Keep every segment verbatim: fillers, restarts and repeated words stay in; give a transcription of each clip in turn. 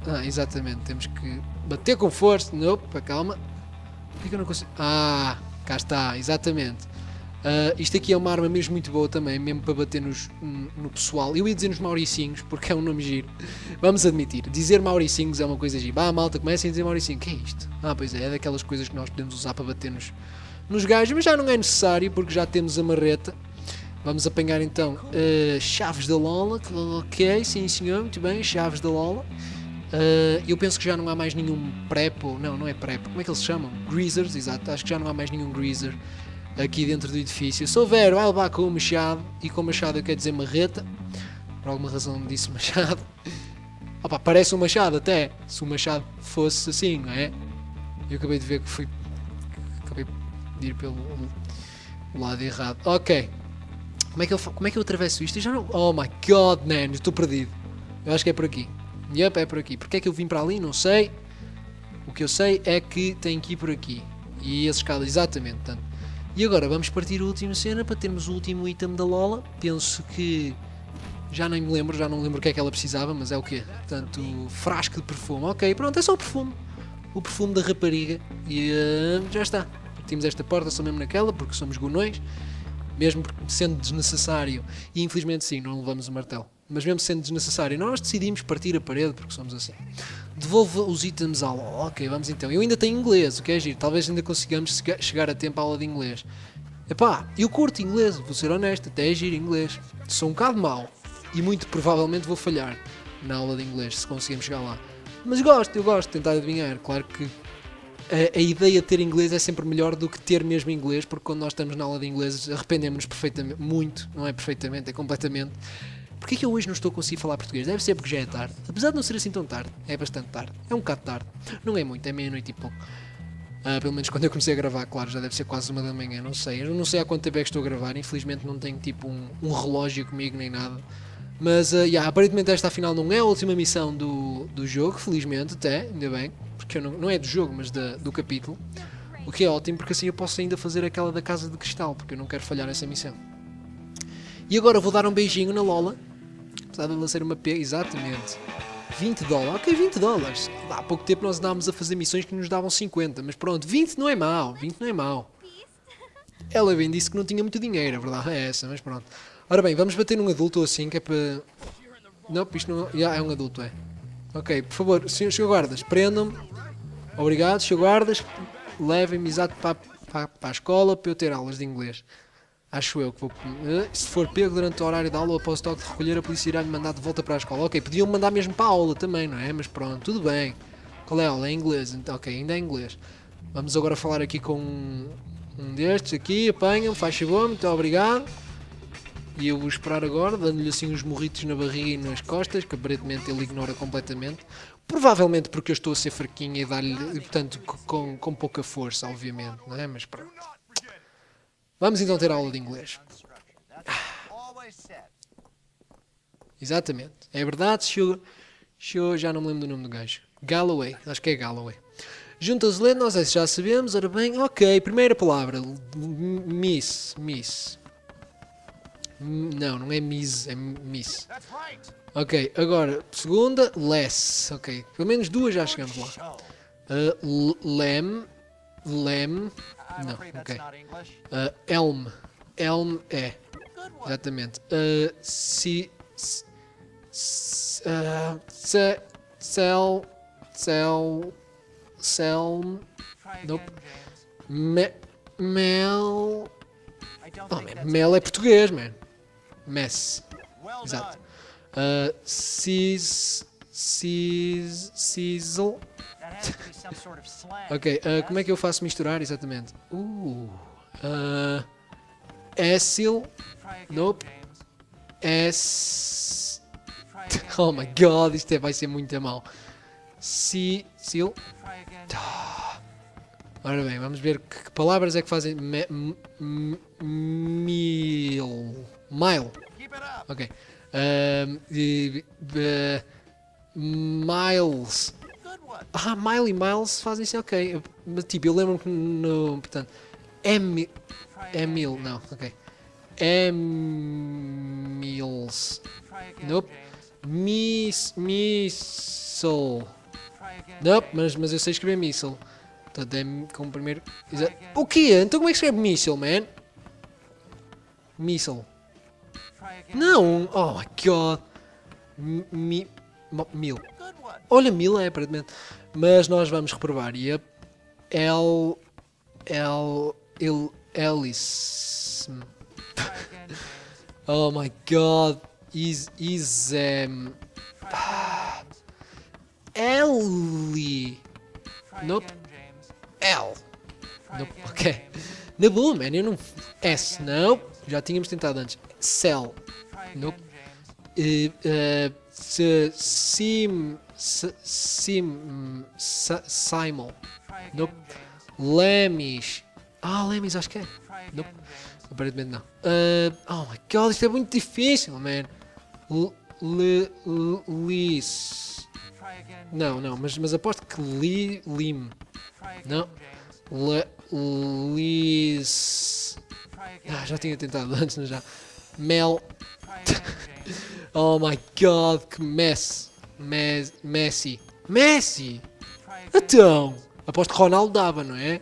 Ah, exatamente. Temos que bater com força. Nope, calma. Por que, que eu não consigo? Ah, cá está, exatamente. Uh, isto aqui é uma arma mesmo muito boa também, mesmo para bater nos, no pessoal. Eu ia dizer nos Mauricinhos, porque é um nome giro. Vamos admitir, dizer Mauricinhos é uma coisa gira. Ah, malta, comecem a dizer Mauricinho. Que é isto? Ah, pois é, é daquelas coisas que nós podemos usar para bater nos, nos gajos, mas já não é necessário, porque já temos a marreta. Vamos apanhar então uh, chaves da Lola. Ok, sim senhor, muito bem, chaves da Lola. Uh, eu penso que já não há mais nenhum prep, ou não, não é prep, como é que eles se chamam? Greasers, exato, acho que já não há mais nenhum greaser aqui dentro do edifício. Se houver, vai levar com o machado, e com o machado eu quero dizer marreta, por alguma razão disse machado. Opa, parece um machado até, se o machado fosse assim, não é? Eu acabei de ver que fui, acabei de ir pelo lado errado. Ok, como é que eu, como é que eu atravesso isto? Eu já não... Oh my god, man, estou perdido. Eu acho que é por aqui. Yep, é por aqui. Porque é que eu vim para ali? Não sei. O que eu sei é que tem que ir por aqui. E as escadas, exatamente. Portanto. E agora vamos partir a última cena para termos o último item da Lola. Penso que... Já nem me lembro, já não me lembro o que é que ela precisava, mas é o quê? Portanto, frasco de perfume. Ok, pronto, é só o perfume. O perfume da rapariga. E uh, já está. Partimos esta porta só mesmo naquela, porque somos gonões. Mesmo sendo desnecessário. E infelizmente sim, não levamos o martelo. Mas mesmo sendo desnecessário, nós decidimos partir a parede porque somos assim. Devolva os itens à aula. Ok, vamos então. Eu ainda tenho inglês, o que é giro. Talvez ainda consigamos chegar a tempo à aula de inglês. Epá, eu curto inglês, vou ser honesto, até é giro inglês. Sou um bocado mau e muito provavelmente vou falhar na aula de inglês se conseguirmos chegar lá. Mas gosto, eu gosto de tentar adivinhar. Claro que a, a ideia de ter inglês é sempre melhor do que ter mesmo inglês, porque quando nós estamos na aula de inglês arrependemos-nos perfeitamente, muito, não é perfeitamente, é completamente. Porquê que eu hoje não estou a conseguir falar português? Deve ser porque já é tarde. Apesar de não ser assim tão tarde, é bastante tarde. É um bocado tarde. Não é muito, é meia-noite e pouco. Uh, pelo menos quando eu comecei a gravar, claro, já deve ser quase uma da manhã, não sei. Eu não sei há quanto tempo é que estou a gravar, infelizmente não tenho tipo um, um relógio comigo nem nada. Mas, uh, yeah, aparentemente esta afinal não é a última missão do, do jogo, felizmente até, ainda bem. Porque eu não, não é do jogo, mas da, do capítulo. O que é ótimo, porque assim eu posso ainda fazer aquela da casa de cristal, porque eu não quero falhar essa missão. E agora vou dar um beijinho na Lola. Apesar de ela ser uma P, exatamente. vinte dólares, ok, vinte dólares. Há pouco tempo nós andávamos a fazer missões que nos davam cinquenta, mas pronto, vinte não é mau, vinte não é mau. Ela bem disse que não tinha muito dinheiro, a verdade é essa, mas pronto. Ora bem, vamos bater num adulto assim, que é para... Não, isto não... Já, é um adulto, é. Ok, por favor, senhor, senhor guardas, prendam-me. Obrigado, senhor guardas. Levem-me exato para, para, para a escola para eu ter aulas de inglês. Acho eu que vou... Se for pego durante o horário da aula, após o toque de recolher, a polícia irá-me mandar de volta para a escola. Ok, podiam mandar mesmo para a aula também, não é? Mas pronto, tudo bem. Qual é a aula? É inglês. Então, ok, ainda é inglês. Vamos agora falar aqui com um, um destes aqui. Apanham, faz favor, muito obrigado. E eu vou esperar agora, dando-lhe assim uns morritos na barriga e nas costas, que aparentemente ele ignora completamente. Provavelmente porque eu estou a ser fraquinho e dar-lhe, portanto, com, com pouca força, obviamente, não é? Mas pronto. Vamos então ter aula de inglês. Exatamente. É verdade, senhor, senhor, já não me lembro do nome do gajo. Galloway, acho que é Galloway. Junto aos letras, nós já sabemos, ora bem, ok, primeira palavra, miss, miss. Não, não é miss, é miss. Ok, agora, segunda, less, ok, pelo menos duas já chegamos lá. Uh, lem, lem, não, ok. Uh, elm, elm é, exatamente. Uh, si, s, uh, se, cel, cel, selm, nope. Me, mel, oh, man, mel é português, man. Mess, exato. Uh, cis, cis, sizzle. Ok, uh, como é que eu faço misturar exatamente? Uh, uh, acil, nope. S, oh my god, isto é, vai ser muito mal. Si, sil. Ora bem, vamos ver que, que palavras é que fazem me, m, mil, mile. Ok. Um, e, uh, miles. Ah, mile e miles fazem isso, ok. Tipo, eu lembro-me que no. Portanto, M. Emil, não, ok. Emils. Nope. Miss... Missile. Não, mas, mas eu sei escrever missile. Portanto, é como primeiro... Exa o quê? Então como é que escreve missile, man? Missile. Não! Oh my god! Mi... Mil. Olha, mil é aparentemente. Mas nós vamos reprovar. E a... L... L... Il... Alice... Oh my god! Is... Is... Um... Ellie! Nope. L. Nope. Ok. Na boa, man. Eu não... S. Não. Já tínhamos tentado antes. Cell. Nope. Uh, uh, sim... Sim... Simul. Nope. Lemis. Ah, Lemis acho que é. Nope. Aparentemente não. Uh, oh my god, isto é muito difícil, man. Lis. Não, não, mas, mas aposto que li, lim. Não. Le, lis. Ah, já tinha tentado antes, não já. Mel. Oh my god, que mess. Mes, Messi. Messi! Então, aposto que Ronaldo dava, não é?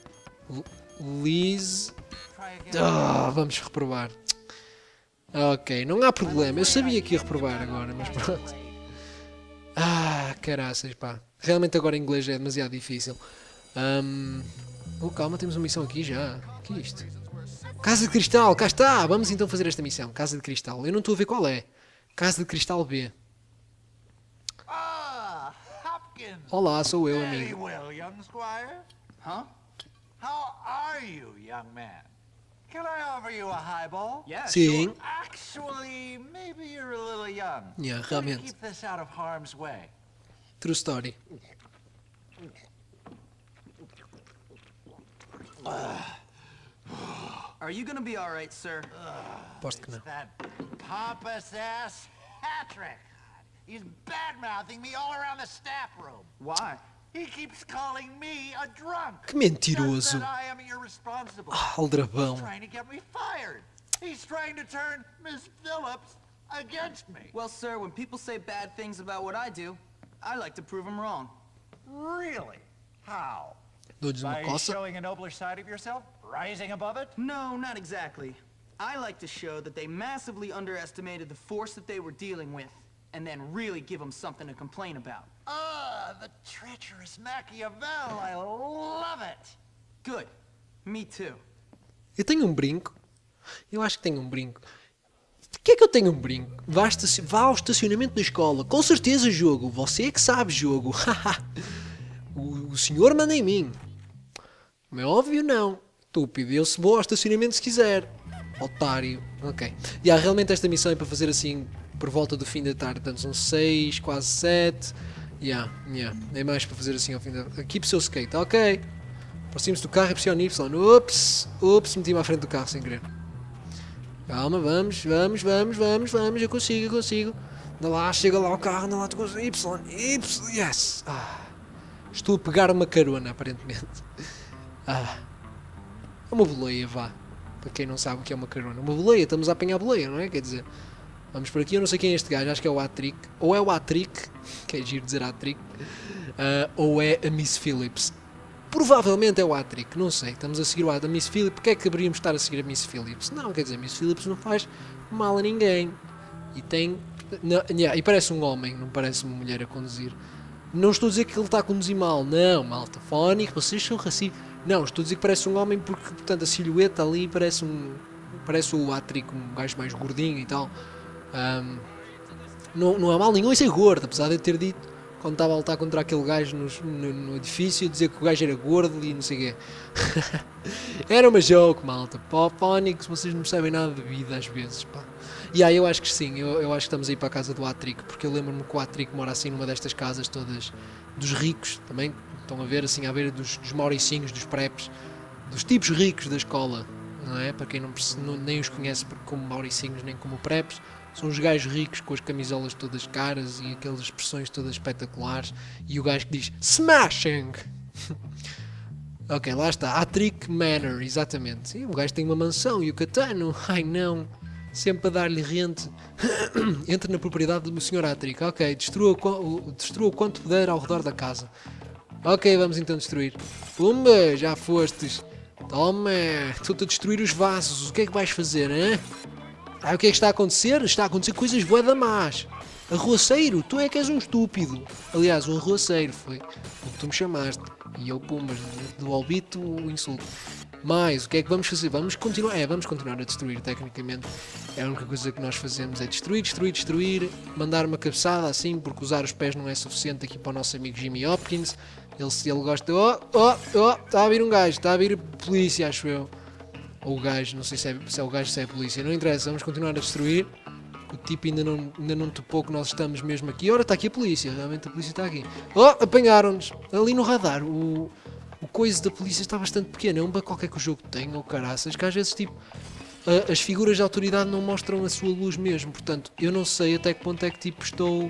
Liz. Ah, vamos reprovar. Ok, não há problema. Eu sabia que ia reprovar agora, mas pronto. Ah, caraças, pá. Realmente agora em inglês é demasiado difícil. Um... Oh, calma, temos uma missão aqui já. O que é isto? Casa de Cristal, cá está. Vamos então fazer esta missão. Casa de Cristal. Eu não estou a ver qual é. Casa de Cristal B. Olá, sou eu, amigo. Huh? How are you, young man? Can I offer you a highball? Yeah, Sim. sure. Actually, maybe you're a little young. Yeah, How do you realmente. keep this out of harm's way? True story. Are you gonna be alright, sir? Aposto que não. It's that pompous ass Patrick. He's bad-mouthing me all around the staff room. Why? He keeps calling me a drunk. Que mentiroso. Says that I am irresponsible. Ah, aldrabão. He's trying to get me fired. He's trying to turn Miss Phillips against me. Well, sir, when people say bad things about what I do, I like to prove them wrong. Really? How? Dou-lhes uma By coça. showing a nobler side of yourself? Rising above it? No, not exactly. I like to show that they massively underestimated the force that they were dealing with, and then really give them something to complain about. Ah, the treacherous Machiavel. I love it. Good. Me too. Eu tenho um brinco. Eu acho que tenho um brinco. Por que é que eu tenho um brinco? Vá, estaci- vá ao estacionamento da escola. Com certeza, jogo. Você é que sabe, jogo. o, o senhor manda em mim. Como é óbvio, não. Estúpido. Eu se vou ao estacionamento se quiser. Otário. Ok. E há realmente esta missão é para fazer assim por volta do fim da tarde. Portanto, são seis, quase sete. Yeah, yeah. É mais para fazer assim ao fim da... Aqui para o seu skate. Ok. Aproxime-se do carro e pressione Y. Ups. Ups. Meti-me à frente do carro sem querer. Calma, vamos, vamos, vamos, vamos, vamos, eu consigo, eu consigo. Anda lá, chega lá o carro, anda lá, tu consegues. Y, Y, yes. Ah, estou a pegar uma carona, aparentemente. Ah, é uma boleia, vá. Para quem não sabe o que é uma carona. Uma boleia, estamos a apanhar boleia, não é? Quer dizer, vamos por aqui, eu não sei quem é este gajo, acho que é o Atrick. Ou é o Atrick, que é giro dizer Atrick, uh, ou é a Miss Phillips. Provavelmente é o Atrick, não sei. Estamos a seguir o a Miss Phillips. Porquê é que deveríamos estar a seguir a Miss Phillips? Não, quer dizer, Miss Phillips não faz mal a ninguém. E tem... Não, yeah, e parece um homem, não parece uma mulher a conduzir. Não estou a dizer que ele está a conduzir mal. Não, malta, fónico, vocês são racistas. Não, estou a dizer que parece um homem porque, portanto, a silhueta ali parece um... Parece o Atrick, um gajo mais gordinho e tal. Um, não, não há mal nenhum em ser gordo, apesar de eu ter dito... Quando estava a lutar contra aquele gajo no, no, no edifício, dizer que o gajo era gordo e não sei o quê. Era uma joke, malta. Pá, Phonics, vocês não percebem nada de vida às vezes, pá. E aí eu acho que sim, eu, eu acho que estamos aí para a casa do Atrick, porque eu lembro-me que o Atrick mora assim numa destas casas todas dos ricos, também. Estão a ver assim, à beira dos, dos mauricinhos, dos preps, dos tipos ricos da escola, não é? Para quem não, não nem os conhece como mauricinhos nem como preps. São os gajos ricos com as camisolas todas caras e aquelas expressões todas espetaculares. E o gajo que diz Smashing! Ok, lá está. Atrick Manor, exatamente. Sim, o gajo tem uma mansão e o Catano. Ai não. sempre a dar-lhe rente. Entra na propriedade do senhor Atric. Ok, destrua, destrua quanto puder ao redor da casa. Ok, vamos então destruir. Pumba, já fostes. Toma, estou-te a destruir os vasos. O que é que vais fazer, hein? Ah, o que é que está a acontecer? Está a acontecer coisas bué da más. Arruaceiro, tu é que és um estúpido. Aliás, o arruaceiro foi o que tu me chamaste. E eu, pumbas, do albito o insulto. Mas, o que é que vamos fazer? Vamos continuar, é, vamos continuar a destruir, tecnicamente. É a única coisa que nós fazemos é destruir, destruir, destruir, mandar uma cabeçada assim, porque usar os pés não é suficiente aqui para o nosso amigo Jimmy Hopkins. Ele, se ele gosta, oh, oh, oh, está a vir um gajo, está a vir a polícia, acho eu. Ou o gajo, não sei se é, se é o gajo, se é a polícia, não interessa, vamos continuar a destruir. O tipo ainda não, ainda não topou que nós estamos mesmo aqui. Ora, está aqui a polícia, realmente a polícia está aqui. Oh, apanharam-nos, ali no radar, o... O coisa da polícia está bastante pequeno, é um bug qualquer que o jogo tem, ou caraças, que às vezes tipo, a, as figuras de autoridade não mostram a sua luz mesmo, portanto, eu não sei até que ponto é que tipo estou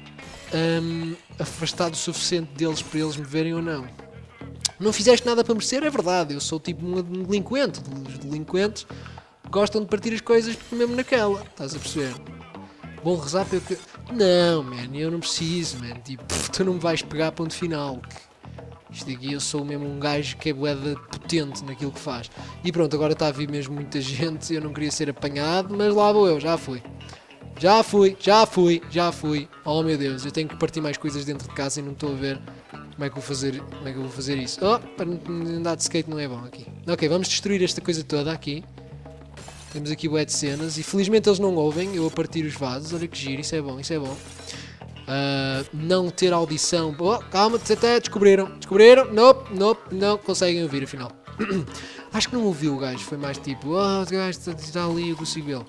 um, afastado o suficiente deles para eles me verem ou não. Não fizeste nada para merecer, é verdade, eu sou tipo um delinquente, os delinquentes gostam de partir as coisas mesmo naquela, estás a perceber? Bom rezar para eu que... Não, man, eu não preciso, man, tipo, tu não me vais pegar a ponto final. Isto aqui eu sou mesmo um gajo que é bué potente naquilo que faz. E pronto, agora está a vir mesmo muita gente, eu não queria ser apanhado, mas lá vou eu, já fui. Já fui, já fui, já fui. Oh meu Deus, eu tenho que partir mais coisas dentro de casa e não estou a ver como é que vou fazer, como é que eu vou fazer isso. Oh, para andar de skate não é bom aqui. Ok, vamos destruir esta coisa toda aqui. Temos aqui bué de cenas e felizmente eles não ouvem eu a partir os vasos. Olha que giro, isso é bom, isso é bom. Uh, não ter audição. Oh, calma, até descobriram. Descobriram? Nope, nope, não conseguem ouvir afinal. Acho que não ouviu o gajo. Foi mais tipo, oh, o gajo está ali, eu consigo vê-lo.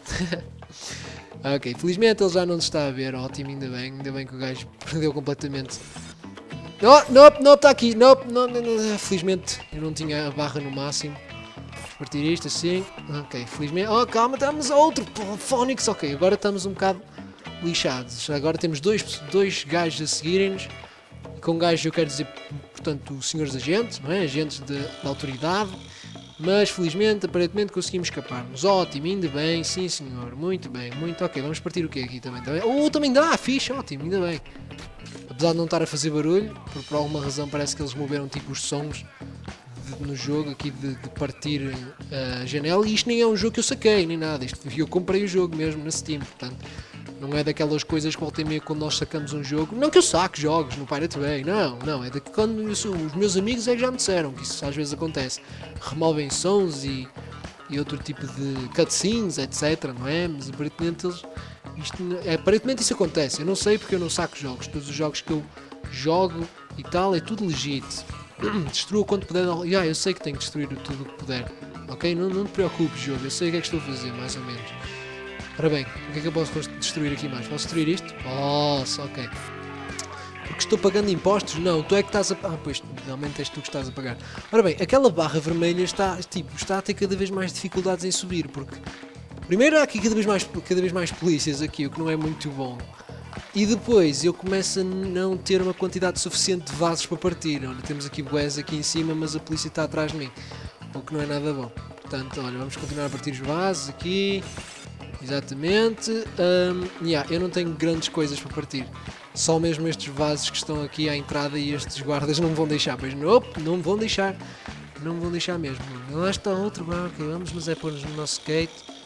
Ok, felizmente ele já não nos está a ver. Ótimo, ainda bem. Ainda bem que o gajo perdeu completamente. Oh, nope, nope, está aqui. Nope, não, não, não. Felizmente eu não tinha a barra no máximo. Vamos partir isto assim. Ok, felizmente. Oh, calma, estamos a outro. Phonics. Ok, agora estamos um bocado lixados. Agora temos dois, dois gajos a seguirem-nos. Com gajos eu quero dizer, portanto, os senhores agentes, não é? Agentes de, de autoridade. Mas felizmente, aparentemente conseguimos escapar-nos. Ótimo, ainda bem, sim senhor. Muito bem, muito ok. Vamos partir o quê aqui também? também? Oh, também dá, fixe, ótimo, ainda bem. Apesar de não estar a fazer barulho, por, por alguma razão parece que eles moveram tipo os sons de, no jogo aqui de, de partir uh, a janela. E isto nem é um jogo que eu saquei, nem nada. Isto, eu comprei o jogo mesmo na Steam, portanto. Não é daquelas coisas que volta e meia quando nós sacamos um jogo. Não que eu saque jogos no Pirate Bay, não, não. É de que quando eu, os meus amigos é que já me disseram que isso às vezes acontece. Removem sons e, e outro tipo de cutscenes, etcétera. Não é? Mas aparentemente eles. Isto, é, aparentemente isso acontece. Eu não sei porque eu não saco jogos. Todos os jogos que eu jogo e tal é tudo legítimo. Destrua quanto puder. Yeah, eu sei que tenho que destruir tudo o que puder. Ok? Não, não te preocupes, jogo. Eu sei o que é que estou a fazer, mais ou menos. Ora bem, o que é que eu posso destruir aqui mais? Posso destruir isto? Posso, ok. Porque estou pagando impostos? Não, tu é que estás a... Ah, pois, realmente és tu que estás a pagar. Ora bem, aquela barra vermelha está, tipo, está a ter cada vez mais dificuldades em subir, porque... Primeiro há aqui cada vez mais, cada vez mais polícias aqui, o que não é muito bom. E depois eu começo a não ter uma quantidade suficiente de vasos para partir. Olha, temos aqui bués aqui em cima, mas a polícia está atrás de mim. O que não é nada bom. Portanto, olha, vamos continuar a partir os vasos aqui... Exatamente, um, yeah, eu não tenho grandes coisas para partir, só mesmo estes vasos que estão aqui à entrada e estes guardas não me vão deixar, pois nope, não me vão deixar, não me vão deixar mesmo. Lá está outro, ah, ok, vamos, mas é pôr-nos no nosso skate,